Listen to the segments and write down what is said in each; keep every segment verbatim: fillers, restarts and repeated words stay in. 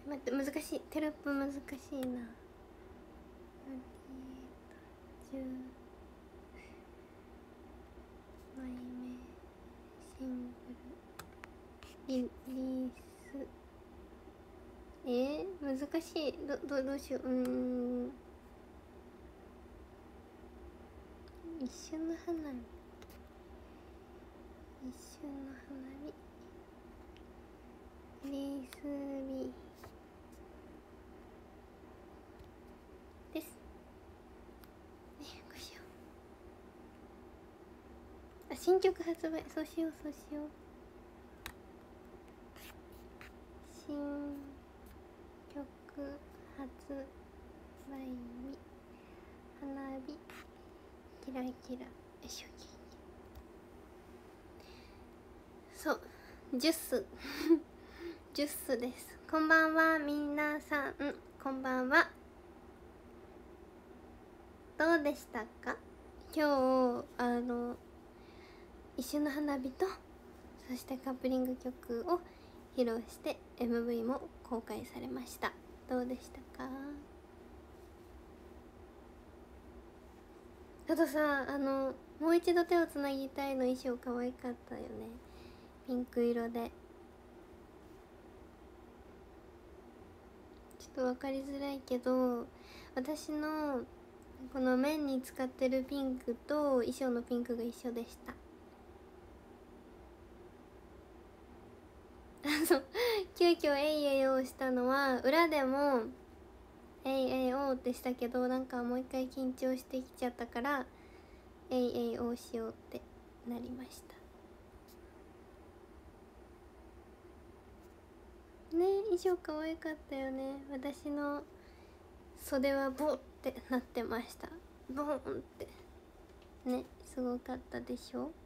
待って難しい、テロップ難しいな。じゅうまいめシングルリリース。えー、難しい。どどどうしよう。うーん、一瞬の花火、一瞬の花火、リリース日です。ね、こうしよう。あ、新曲発売、そうしようそうしよう。新曲発売日、花火キラキラ、よいしょ。そうジュッスジュッスです。こんばんは皆さん、こんばんは。どうでしたか今日。あの一瞬の花火とそしてカップリング曲を披露して エムブイ も公開されました。どうでしたか？あとさ、あのもう一度手をつなぎたいの衣装可愛かったよね。ピンク色でちょっと分かりづらいけど、私のこの面に使ってるピンクと衣装のピンクが一緒でした。そう、急遽「えいえいお」したのは裏でも「えいえいお」ってしたけど、なんかもう一回緊張してきちゃったから「えいえいお」しようってなりましたね。衣装可愛かったよね。私の袖はボッってなってました。ボーンってね、すごかったでしょ。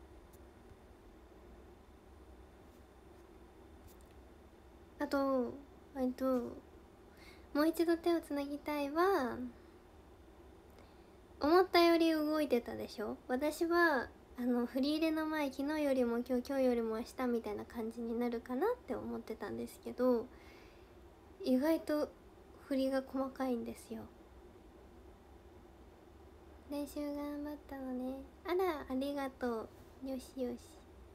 あとえっともう一度手をつなぎたいは思ったより動いてたでしょ。私はあの振り入れの前、昨日よりも今日、今日よりも明日みたいな感じになるかなって思ってたんですけど、意外と振りが細かいんですよ。練習頑張ったのね。あら、ありがとう。よしよし、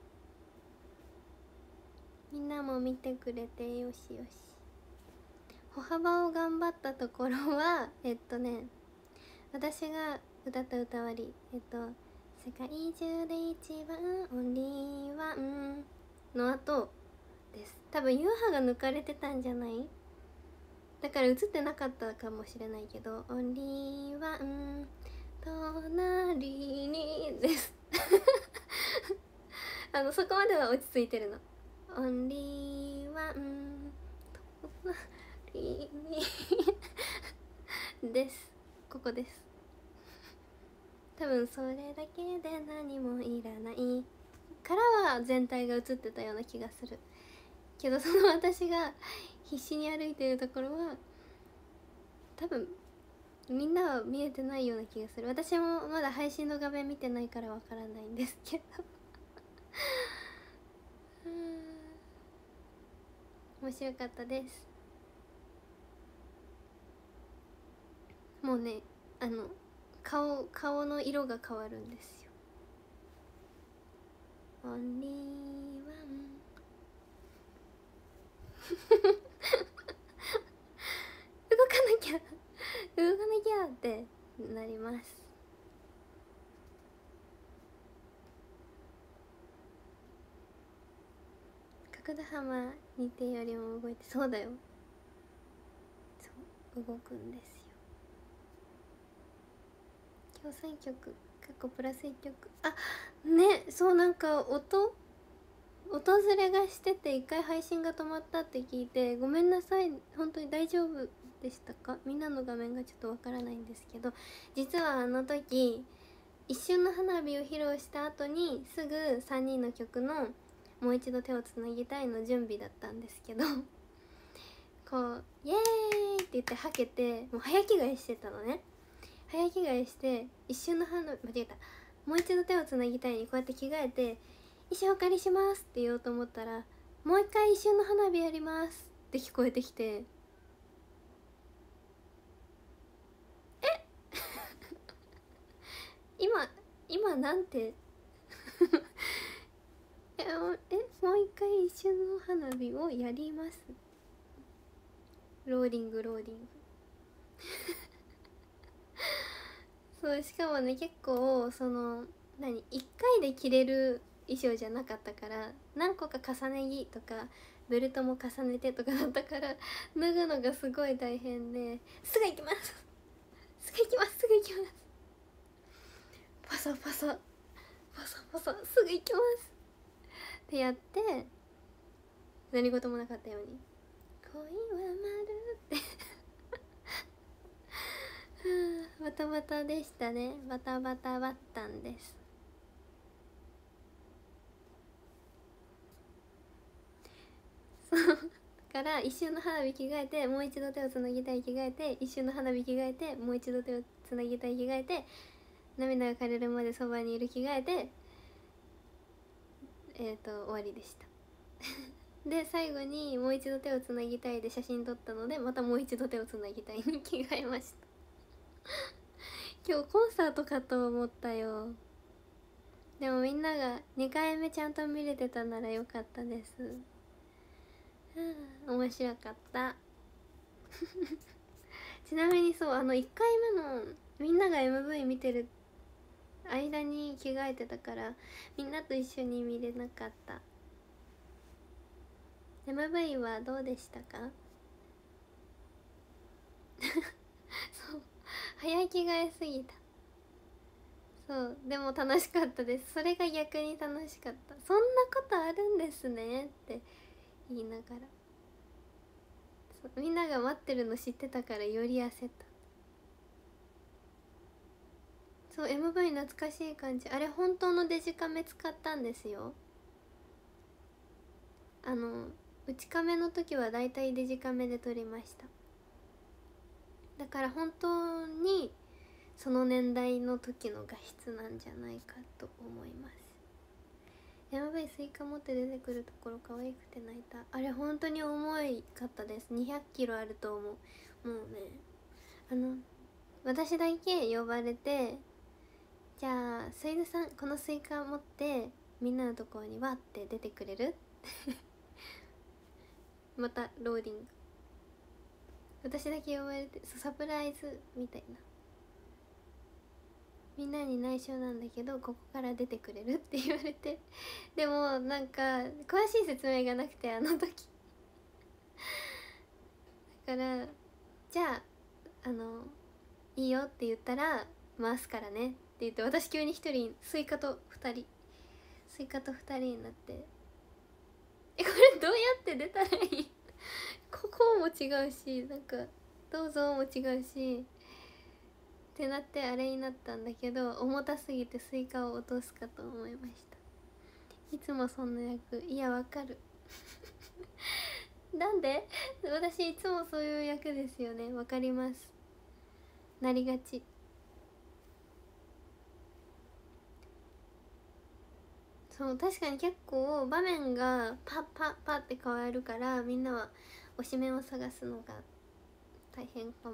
みんなも見てくれてよしよし。歩幅を頑張ったところはえっとね私が歌った歌割り、えっと「世界中で一番オンリーワン」の後です。多分ユーハが抜かれてたんじゃない？だから映ってなかったかもしれないけど「オンリーワン隣に」ですあのそこまでは落ち着いてるの。オンリーワン隣にです。ここです。多分それだけで何もいらないからは全体が映ってたような気がするけど、その私が必死に歩いてるところは多分みんなは見えてないような気がする。私もまだ配信の画面見てないからわからないんですけど面白かったです。もうね、あの顔顔の色が変わるんですよ。オンリーワン動かなきゃ動かなきゃってなります。角田浜にてよりも動いて、そうだよ、そう動くんですよ。今日さんきょく過去プラスいっきょく、あね、そう、なんか音音ずれがしてて一回配信が止まったって聞いて、ごめんなさい。本当に大丈夫でしたか？みんなの画面がちょっとわからないんですけど、実はあの時一瞬の花火を披露した後にすぐさんにんの曲の「もう一度手をつなぎたい」の準備だったんですけどこう「イエーイ!」って言ってはけて、もう早着替えしてたのね。早着替えして一瞬の花火、間違えた「もう一度手をつなぎたい」にこうやって着替えて「衣装お借りします」って言おうと思ったら「もう一回一瞬の花火やります」 て聞こえてきて、え今今なんてええもう一回一瞬の花火をやります。ローディングローディングそう、しかもね結構その何いっかいで着れる衣装じゃなかったから、何個か重ね着とかベルトも重ねてとかだったから、脱ぐのがすごい大変で、すぐ行きますすぐ行きますすぐ行きますパサパサパサパサすぐ行きますってやって、何事もなかったように恋は丸ってバタバタでしたね。バタバタバッタンです。そうだから一瞬の花火着替えて、もう一度手をつなぎたい着替えて、一瞬の花火着替えて、もう一度手をつなぎたい着替えて、涙が枯れるまでそばにいる着替えて、えっ、ー、と終わりでしたで最後にもう一度手をつなぎたいで写真撮ったので、またもう一度手をつなぎたいに着替えました今日コンサートかと思ったよ。でもみんながにかいめちゃんと見れてたならよかったです。うん、面白かったちなみにそう、あのいっかいめのみんなが エムブイ 見てる間に着替えてたから、みんなと一緒に見れなかった。 エムブイ はどうでしたかそう早着替えすぎた。そうでも楽しかったです。それが逆に楽しかった。そんなことあるんですねって言いながら、そうみんなが待ってるの知ってたからより焦った。そう エムブイ 懐かしい感じ。あれ本当のデジカメ使ったんですよ。あの内カメの時はだいたいデジカメで撮りました。だから本当にその年代の時の画質なんじゃないかと思います。やばい、スイカ持って出てくるところ可愛くて泣いた。あれ本当に重いかったです。にひゃくキロあると思う。もうね、あの私だけ呼ばれて、じゃあスイズさんこのスイカ持ってみんなのところにわって出てくれるまたローディング、私だけ呼ばれて、サプライズみたいな、みんなに内緒なんだけどここから出てくれるって言われて、でもなんか詳しい説明がなくて、あの時だからじゃああのいいよって言ったら回すからねって言って、私急に一人スイカと二人スイカと二人になって、えこれどうやって出たらいいここも違うし、なんかどうぞも違うしってなって、あれになったんだけど、重たすぎてスイカを落とすかと思いました。いつもそんな役、いやわかるなんで私いつもそういう役ですよね。わかります、なりがち。そう確かに結構場面がパッパッパッって変わるから、みんなは推しメンを探すのが大変かも。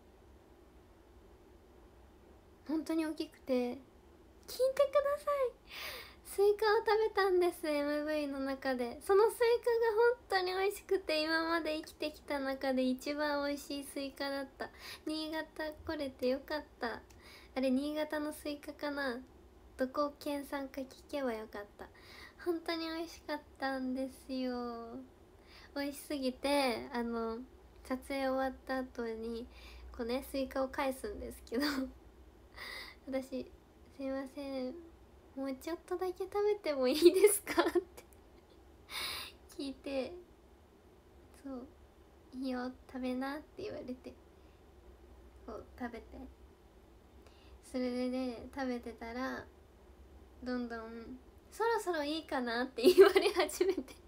本当に大きくて、聞いてください、スイカを食べたんです エムブイ の中で。そのスイカが本当に美味しくて、今まで生きてきた中で一番美味しいスイカだった。新潟来れてよかった。あれ新潟のスイカかな、どこ県産か聞けばよかった。本当に美味しかったんですよ。美味しすぎて、あの撮影終わった後にこうねスイカを返すんですけど私すいませんもうちょっとだけ食べてもいいですかって聞いて、そういいよ食べなって言われて、こう食べて、それでね食べてたらどんどんそろそろいいかなって言われ始めて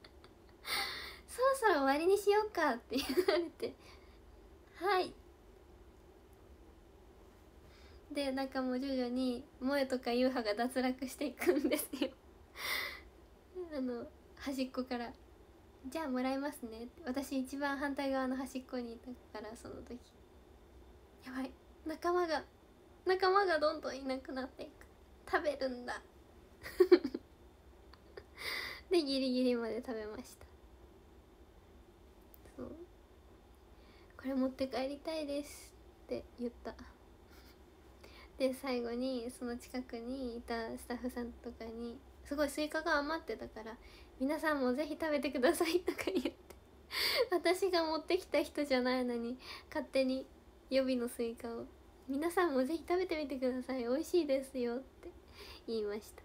そろそろ終わりにしようかって言われて、はいで、なんかもう徐々に萌えとか優葉が脱落していくんですよあの端っこからじゃあもらいますねって。私一番反対側の端っこにいたから、その時やばい、仲間が仲間がどんどんいなくなっていく。食べるんだでギリギリまで食べました。そう、これ持って帰りたいですって言ったで最後にその近くにいたスタッフさんとかに、すごいスイカが余ってたから「皆さんもぜひ食べてください」とか言って私が持ってきた人じゃないのに勝手に予備のスイカを「皆さんもぜひ食べてみてください、美味しいですよ」って言いました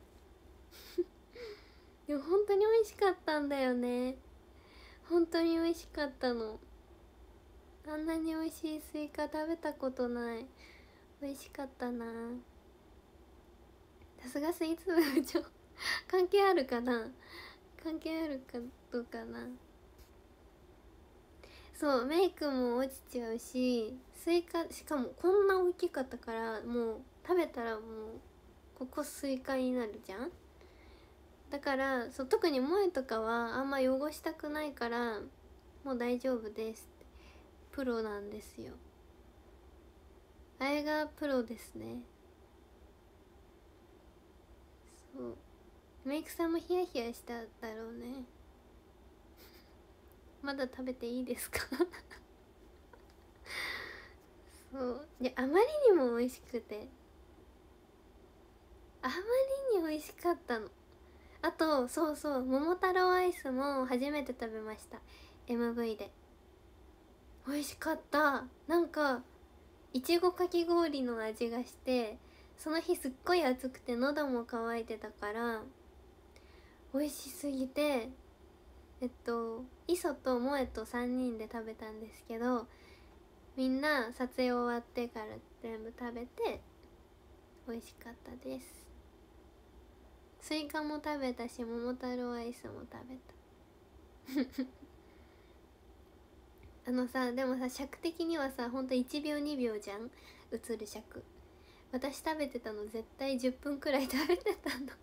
でも本当に美味しかったんだよね。本当に美味しかったの。あんなに美味しいスイカ食べたことない。美味しかったな。さすがスイーツ部部長関係あるかな、関係あるかどうかな。そうメイクも落ちちゃうし、スイカしかもこんな大きかったから、もう食べたらもうここスイカになるじゃん。だからそう特に萌えとかはあんま汚したくないからもう大丈夫ですって。プロなんですよ、あれがプロですね。そうメイクさんもヒヤヒヤしただろうねまだ食べていいですかそうで、あまりにも美味しくて、あまりに美味しかったの。あとそうそう、桃太郎アイスも初めて食べました、 エムブイ で。美味しかった。なんかいちごかき氷の味がして、その日すっごい暑くて喉も渇いてたから美味しすぎて、えっと磯と萌えとさんにんで食べたんですけど、みんな撮影終わってから全部食べて美味しかったです。スイカも食べたし、桃太郎アイスも食べたあのさ、でもさ尺的にはさほんといちびょうにびょうじゃん、映る尺。私食べてたの絶対じゅっぷんくらい食べてたの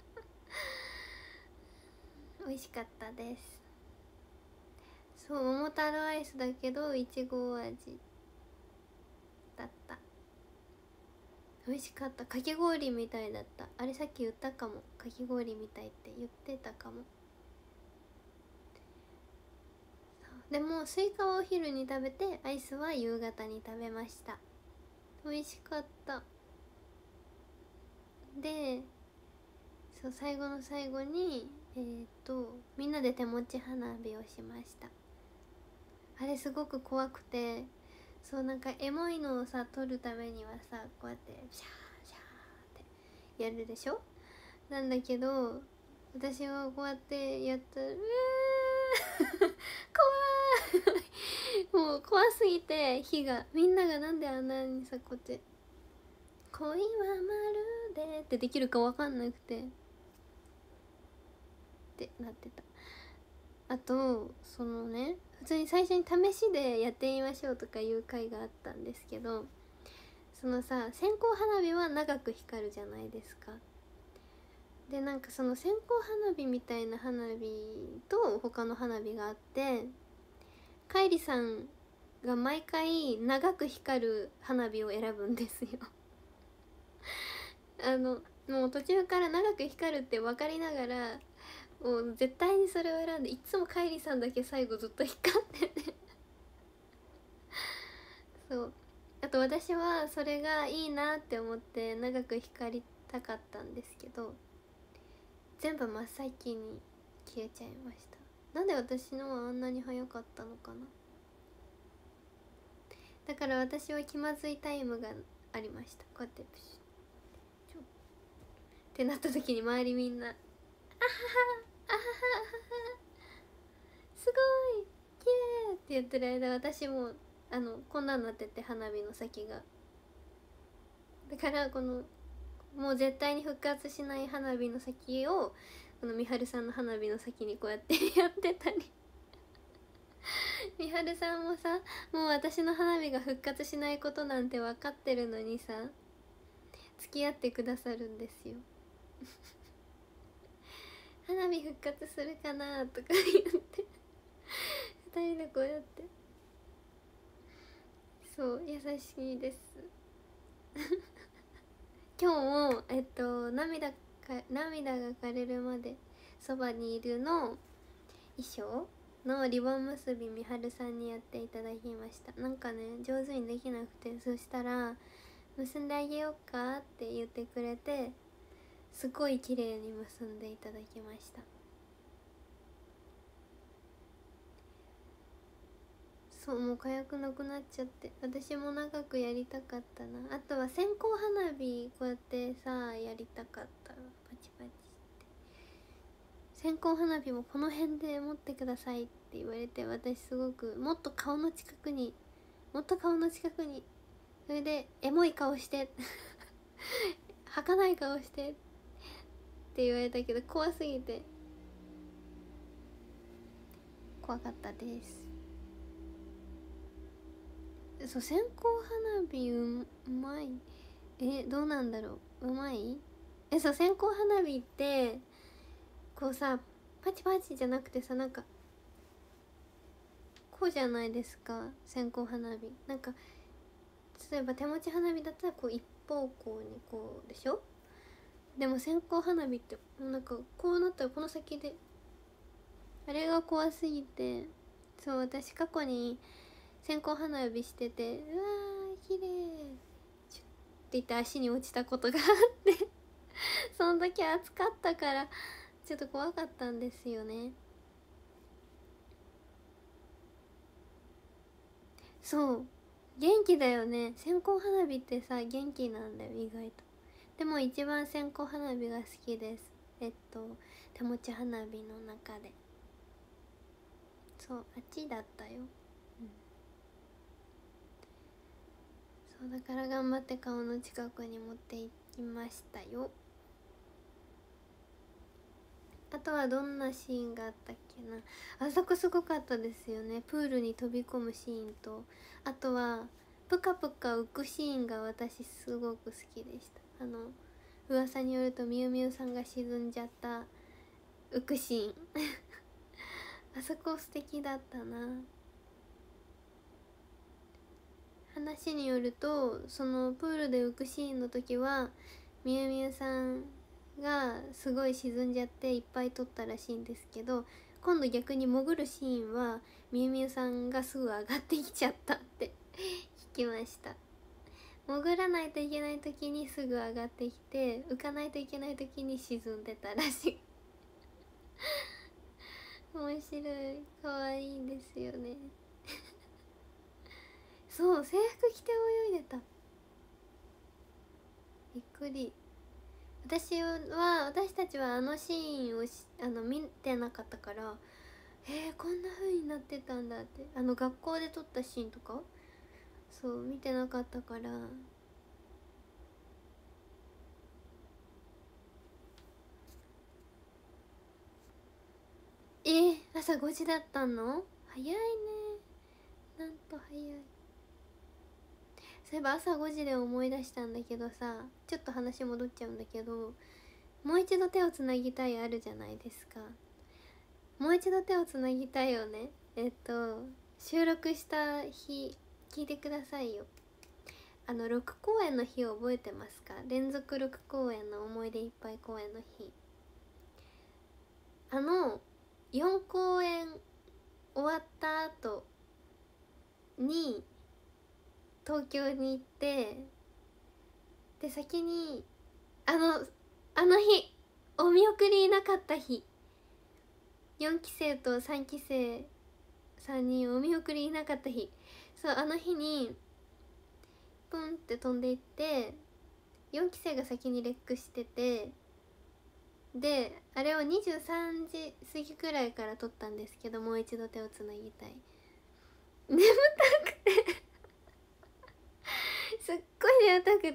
美味しかったです。そう、桃太郎アイスだけどいちご味だった。美味しかった。かき氷みたいだった。あれさっき言ったかも、かき氷みたいって言ってたかも。でもスイカはお昼に食べて、アイスは夕方に食べました。美味しかった。でそう、最後の最後にえー、っとみんなで手持ち花火をしました。あれすごく怖くて、そうなんかエモいのをさ撮るためにはさこうやってシャーシャーってやるでしょ。なんだけど私はこうやってやったらうー怖いもう怖すぎて、火がみんながなんであんなにさこうやって「恋はまるで」ってできるか分かんなくてってなってた。あとそのね、普通に最初に試しでやってみましょうとかいう回があったんですけど、そのさ線香花火は長く光るじゃないですか。でなんかその線香花火みたいな花火と他の花火があって、かいりさんが毎回長く光る花火を選ぶんですよあのもう途中から長く光るって分かりながらもう絶対にそれを選んで、いつもかいりさんだけ最後ずっと光っててそうあと私はそれがいいなって思って長く光りたかったんですけど、全部真っ先に消えちゃいました。なんで私のはあんなに早かったのかな。だから私は気まずいタイムがありました。こうやってプシュッちょってなった時に周りみんな「あははあははすごい綺麗」って言ってる間、私もあのこんなになってて、花火の先が。だからこのもう絶対に復活しない花火の先をこのみはるさんの花火の先にこうやってやってたりみはるさんもさ、もう私の花火が復活しないことなんて分かってるのにさ付き合ってくださるんですよ花火復活するかなとか言ってそう優しいです今日もえっと涙か涙が枯れるまでそばにいるの衣装のリボン結びみはるさんにやっていただきました。なんかね上手にできなくて、そしたら結んであげようかって言ってくれて、すごい綺麗に結んでいただきました。そう、もう火薬なくなっちゃって、私も長くやりたかったな。あとは線香花火こうやってさやりたかった。パチパチって線香花火もこの辺で持ってくださいって言われて、私すごくもっと顔の近くにもっと顔の近くに、それでエモい顔して儚い顔してって言われたけど、怖すぎて怖かったです。そう、線香花火うまい。えどうなんだろう、うまい。えそう、線香花火ってこうさパチパチじゃなくてさ、なんかこうじゃないですか、線香花火。なんか例えば手持ち花火だったらこう一方向にこうでしょ。でも線香花火ってなんかこうなったらこの先で、あれが怖すぎて。そう、私過去に線香花火してて、うわー綺麗って言って足に落ちたことがあってその時暑かったからちょっと怖かったんですよね。そう元気だよね、線香花火ってさ元気なんだよ意外と。でも一番線香花火が好きです。えっと手持ち花火の中で。そうあっちだったよ、うん、そうだから頑張って顔の近くに持っていきましたよ。あとはどんなシーンがあったっけな。あそこすごかったですよね、プールに飛び込むシーンと、あとはプカプカ浮くシーンが私すごく好きでした。あの噂によるとみゆみゆさんが沈んじゃった浮くシーンあそこ素敵だったな。話によるとそのプールで浮くシーンの時はみゆみゆさんがすごい沈んじゃっていっぱい撮ったらしいんですけど、今度逆に潜るシーンはみゆみゆさんがすぐ上がってきちゃったって聞きました。潜らないといけない時にすぐ上がってきて、浮かないといけない時に沈んでたらしい面白い、可愛いんですよねそう、制服着て泳いでた、びっくり。私は私たちはあのシーンをしあの見てなかったから、えー、こんな風になってたんだって、あの学校で撮ったシーンとかそう見てなかったから。えー、朝ごじだったの、早いね、なんと早い。そういえば朝ごじで思い出したんだけどさ、ちょっと話戻っちゃうんだけど、もう一度手をつなぎたいあるじゃないですか。もう一度手をつなぎたいよね。えっと収録した日聞いてくださいよ。あのろく公演の日を覚えてますか？連続ろく公演の思い出いっぱい公演の日、あのよん公演終わった後に東京に行って、で先にあのあの日お見送りいなかった日、よんき生とさんき生さんにんお見送りいなかった日、そうあの日にプンって飛んでいって、よんき生が先にレックしてて、であれをにじゅうさんじ過ぎくらいから撮ったんですけど、もう一度手をつなぎたい、眠たくてすっごい眠たくって、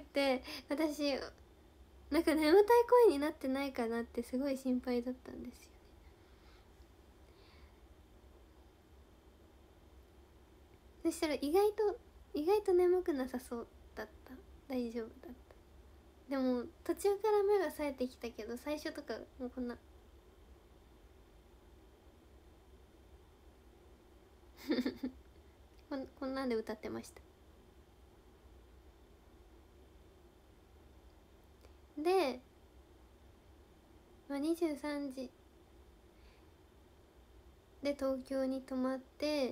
私なんか眠たい声になってないかなってすごい心配だったんですよ。そしたら意外と意外と眠くなさそうだった、大丈夫だった。でも途中から目が冴えてきたけど、最初とかもうこんなこんこんなんで歌ってました。 で、まあ、にじゅうさんじで東京に泊まって、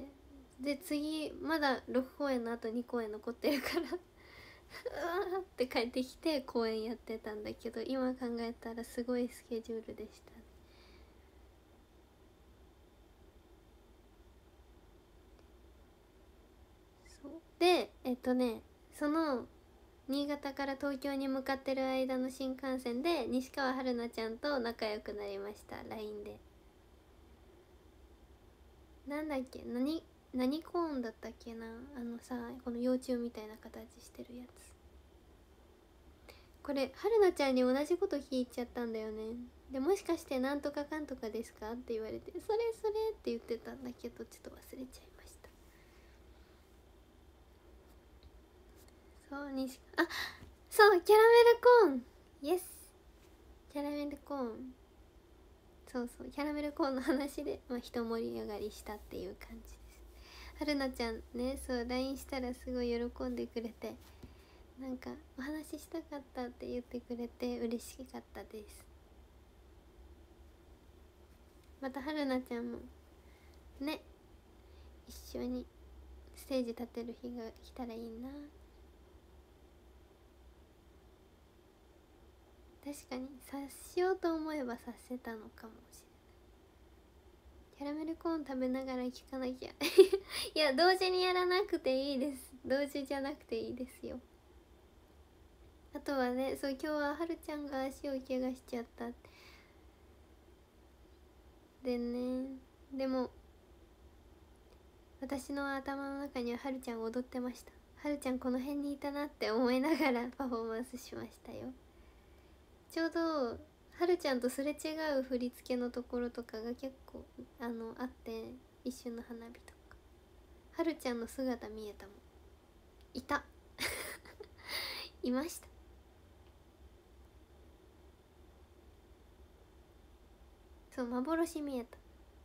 で次まだろく公演のあとに公演残ってるからうわーって帰ってきて公演やってたんだけど、今考えたらすごいスケジュールでした。そうで、えっとねその新潟から東京に向かってる間の新幹線で西川春菜ちゃんと仲良くなりました。 ライン で。なんだっけ、何何コーンだったっけな、あのさ、この幼虫みたいな形してるやつ。これ春菜ちゃんに同じこと聞いちゃったんだよね。でもしかしてなんとかかんとかですかって言われて、それそれって言ってたんだけど、ちょっと忘れちゃいました。そう西あそうキャラメルコーン、イエスキャラメルコーン。そうそうキャラメルコーンの話で、まあ、一盛り上がりしたっていう感じです。春菜ちゃんね、そう ライン したらすごい喜んでくれて、なんかお話ししたかったって言ってくれて嬉しかったです。また春菜ちゃんもね一緒にステージ立てる日が来たらいいな。確かに察しようと思えば察せたのかもしれない。キャラメルコーン食べながら聞かなきゃいや同時にやらなくていいです。同時じゃなくていいですよ。あとはね、そう今日ははるちゃんが足を怪我しちゃったでね、でも私の頭の中にははるちゃん踊ってました。はるちゃんこの辺にいたなって思いながらパフォーマンスしましたよ。ちょうどはるちゃんとすれ違う振り付けのところとかが結構あのあって、一瞬の花火とかはるちゃんの姿見えたもん。いたいました。そう幻見えた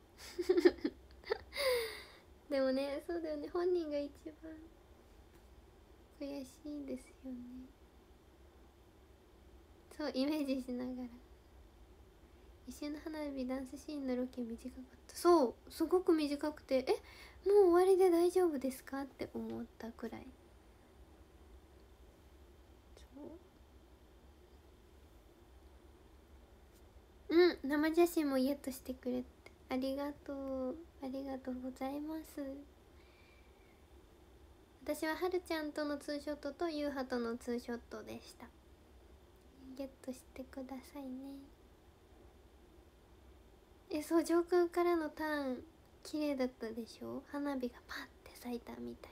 でもね、そうだよね、本人が一番悔しいんですよね。そうイメージしながら。一瞬の花火ダンスシーンのロケ短かった。そうすごく短くて、えもう終わりで大丈夫ですかって思ったくらい。そううん生写真もゲットしてくれてありがとう、ありがとうございます。私ははるちゃんとのツーショットとゆうはとのツーショットでした。ゲットしてくださいね。えそう上空からのターン綺麗だったでしょ。花火がパッて咲いたみたい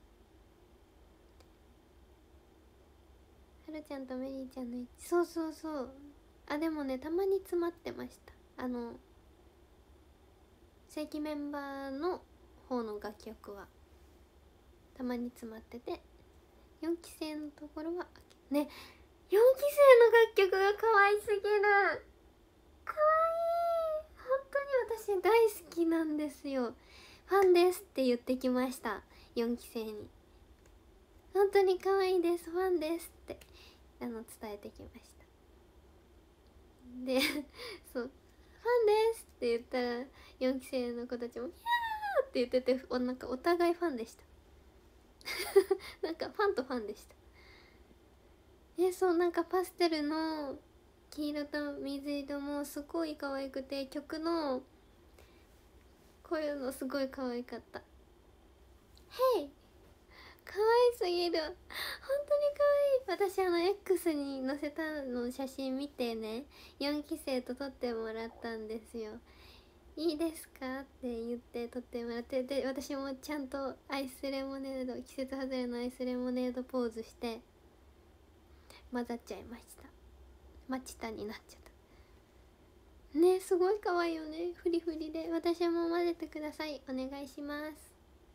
で。はるちゃんとメリーちゃんの位置、そうそうそう。あでもねたまに詰まってました。あの正規メンバーの方の楽曲はたまに詰まってて、よんき生のところはね、よんき生の楽曲が可愛すぎる。可愛い、本当に私大好きなんですよ。ファンですって言ってきました。よんき生に本当に可愛いです、ファンですってあの伝えてきました。でそうファンですって言ったらよんき生の子たちも「ヒャー!」って言ってて、おなんかお互いファンでしたなんかファンとファンでした。えそうなんかパステルの黄色と水色もすごい可愛くて、曲のこういうのすごい可愛かった。へい可愛すぎる、本当に可愛い。私あの X に載せたの写真見てね、よんき生と撮ってもらったんですよ。いいですかって言って撮ってもらって、で私もちゃんとアイスレモネード、季節外れのアイスレモネードポーズして混ざっちゃいました。マチタになっちゃったね。すごい可愛いよね、フリフリで。私も混ぜてください、お願いします。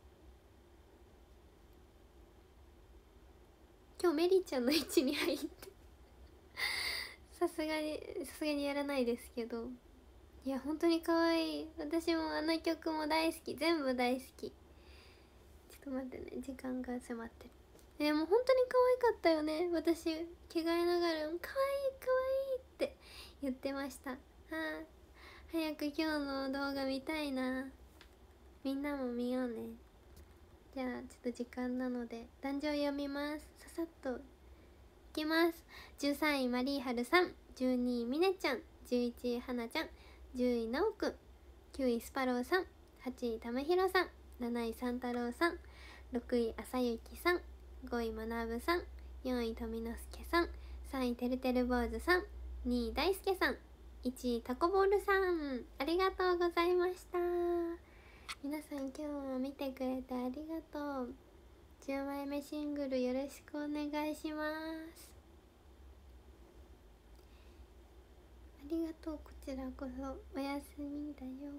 今日メリーちゃんの位置に入ってさすがにさすがにやらないですけど、いや本当に可愛い。私もあの曲も大好き、全部大好き。ちょっと待ってね、時間が迫ってる。 えー、もう本当に可愛かったよね。私着替えながら「可愛い可愛い」って言ってました。あー早く今日の動画見たいな。みんなも見ようね。じゃあちょっと時間なので壇上読みます。ささっといきます。じゅうさんいマリーハルさん、じゅうにいみねちゃん、じゅういちいはなちゃん、じゅういなおくん、きゅういスパローさん、はちいたむひろさん、なないさんたろうさん、ろくいあさゆきさん、ごいまなぶさん、よんいとみのすけさん、さんいてるてるぼうずさん、にいだいすけさん、いちいタコボールさん、ありがとうございました。皆さん今日も見てくれてありがとう。じゅうまいめシングルよろしくお願いします。ありがとう。こちらこそおやすみだよ。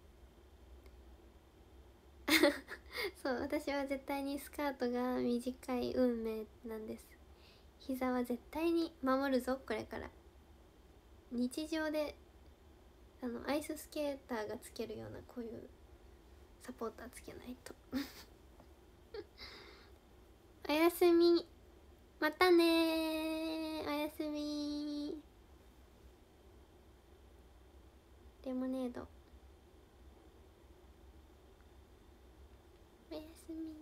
そう私は絶対にスカートが短い運命なんです。膝は絶対に守るぞ。これから日常であのアイススケーターがつけるようなこういうサポーターつけないとおやすみ。またね。おやすみ。レモネードおやすみ。